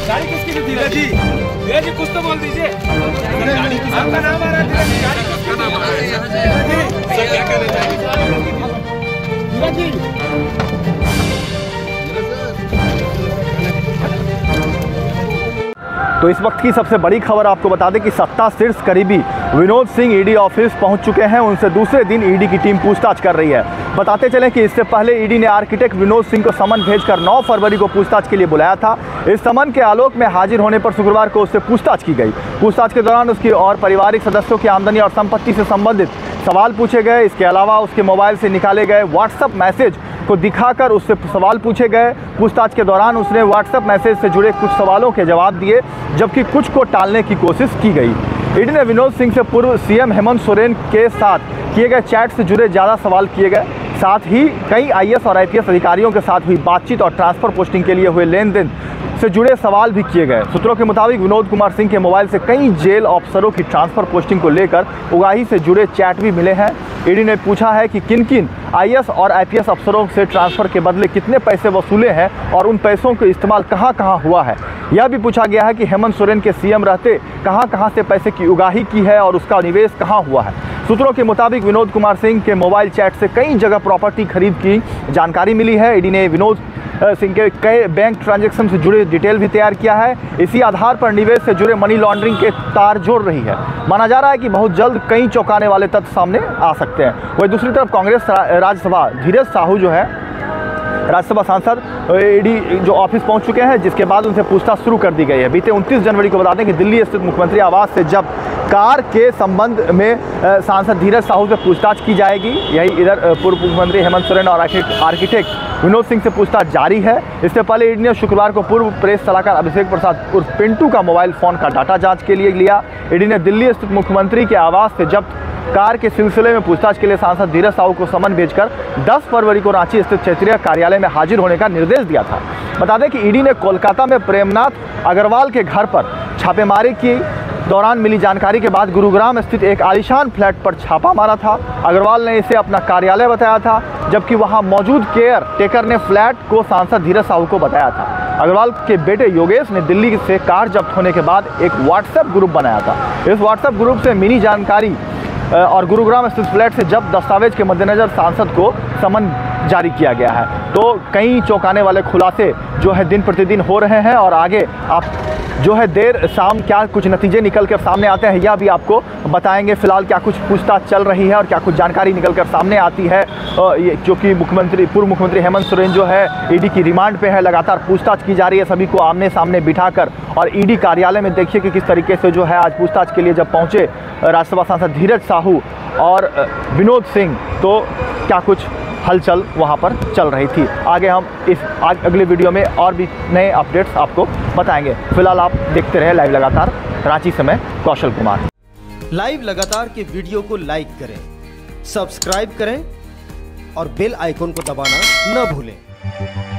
गाड़ी किसकी थी? धीरज जी, धीरज जी कुछ तो बोल दीजिए। आपका नाम आ रहा है, गाड़ी किसका नाम आ रहा है? सर क्या कहना चाहिए? धीरज जी तो इस वक्त की सबसे बड़ी खबर आपको बता दें कि सत्ता शीर्ष करीबी विनोद सिंह ईडी ऑफिस पहुंच चुके हैं। उनसे दूसरे दिन ईडी की टीम पूछताछ कर रही है। बताते चलें कि इससे पहले ईडी ने आर्किटेक्ट विनोद सिंह को समन भेजकर 9 फरवरी को पूछताछ के लिए बुलाया था। इस समन के आलोक में हाजिर होने पर शुक्रवार को उससे पूछताछ की गई। पूछताछ के दौरान उसकी और पारिवारिक सदस्यों की आमदनी और संपत्ति से संबंधित सवाल पूछे गए। इसके अलावा उसके मोबाइल से निकाले गए व्हाट्सएप मैसेज को दिखाकर उससे सवाल पूछे गए। पूछताछ के दौरान उसने व्हाट्सएप मैसेज से जुड़े कुछ सवालों के जवाब दिए, जबकि कुछ को टालने की कोशिश की गई। ईडी ने विनोद सिंह से पूर्व सीएम हेमंत सोरेन के साथ किए गए चैट से जुड़े ज़्यादा सवाल किए गए। साथ ही कई आईएएस और आईपीएस अधिकारियों के साथ हुई बातचीत और ट्रांसफर पोस्टिंग के लिए हुए लेन देन से जुड़े सवाल भी किए गए। सूत्रों के मुताबिक विनोद कुमार सिंह के मोबाइल से कई जेल अफसरों की ट्रांसफर पोस्टिंग को लेकर उगाही से जुड़े चैट भी मिले हैं। ईडी ने पूछा है कि किन किन आईएएस और आईपीएस अफसरों से ट्रांसफर के बदले कितने पैसे वसूले हैं और उन पैसों का इस्तेमाल कहां कहां हुआ है। यह भी पूछा गया है कि हेमंत सोरेन के सीएम रहते कहां कहां से पैसे की उगाही की है और उसका निवेश कहां हुआ है। सूत्रों के मुताबिक विनोद कुमार सिंह के मोबाइल चैट से कई जगह प्रॉपर्टी खरीद की जानकारी मिली है। ईडी ने विनोद सिंह के कई बैंक ट्रांजैक्शन से जुड़े डिटेल भी तैयार किया है। इसी आधार पर निवेश से जुड़े मनी लॉन्ड्रिंग के तार जोड़ रही है। माना जा रहा है कि बहुत जल्द कई चौंकाने वाले तथ्य सामने आ सकते हैं। वहीं दूसरी तरफ कांग्रेस राज्यसभा धीरज साहू जो है राज्यसभा सांसद ईडी जो ऑफिस पहुंच चुके हैं, जिसके बाद उनसे पूछताछ शुरू कर दी गई है। बीते 29 जनवरी को बता दें कि दिल्ली स्थित मुख्यमंत्री आवास से जब कार के संबंध में सांसद धीरज साहू से पूछताछ की जाएगी। यही इधर पूर्व मुख्यमंत्री हेमंत सोरेन और आर्किटेक्ट विनोद सिंह से पूछताछ जारी है। इससे पहले ईडी ने शुक्रवार को पूर्व प्रेस सलाहकार अभिषेक प्रसाद उर्फ पिंटू का मोबाइल फोन का डाटा जांच के लिए लिया। ईडी ने दिल्ली स्थित मुख्यमंत्री के आवास से जब्त कार के सिलसिले में पूछताछ के लिए सांसद धीरज साहू को समन भेजकर 10 फरवरी को रांची स्थित क्षेत्रीय कार्यालय में हाजिर होने का निर्देश दिया था। बता दें कि ईडी ने कोलकाता में प्रेमनाथ अग्रवाल के घर पर छापेमारी की दौरान मिली जानकारी के बाद गुरुग्राम स्थित एक आलीशान फ्लैट पर छापा मारा था। अग्रवाल ने इसे अपना कार्यालय बताया था, जबकि वहां मौजूद केयर टेकर ने फ्लैट को सांसद धीरज साहू को बताया था। अग्रवाल के बेटे योगेश ने दिल्ली से कार जब्त होने के बाद एक व्हाट्सएप ग्रुप बनाया था। इस व्हाट्सएप ग्रुप से मिली जानकारी और गुरुग्राम स्थित फ्लैट से जब्त दस्तावेज के मद्देनजर सांसद को समन जारी किया गया है। तो कई चौंकाने वाले खुलासे जो है दिन प्रतिदिन हो रहे हैं और आगे आप जो है देर शाम क्या कुछ नतीजे निकल कर सामने आते हैं यह भी आपको बताएंगे। फिलहाल क्या कुछ पूछताछ चल रही है और क्या कुछ जानकारी निकल कर सामने आती है, जो कि पूर्व मुख्यमंत्री हेमंत सोरेन जो है ईडी की रिमांड पे है। लगातार पूछताछ की जा रही है सभी को आमने सामने बिठाकर। और ईडी कार्यालय में देखिए कि किस तरीके से जो है आज पूछताछ के लिए जब पहुंचे राज्यसभा सांसद धीरज साहू और विनोद सिंह, तो क्या कुछ हलचल वहां पर चल रही थी। आगे हम अगले वीडियो में और भी नए अपडेट्स आपको बताएंगे। फिलहाल आप देखते रहे लाइव लगातार। रांची से मैं कौशल कुमार। लाइव लगातार के वीडियो को लाइक करें, सब्सक्राइब करें और बेल आइकन को दबाना न भूलें।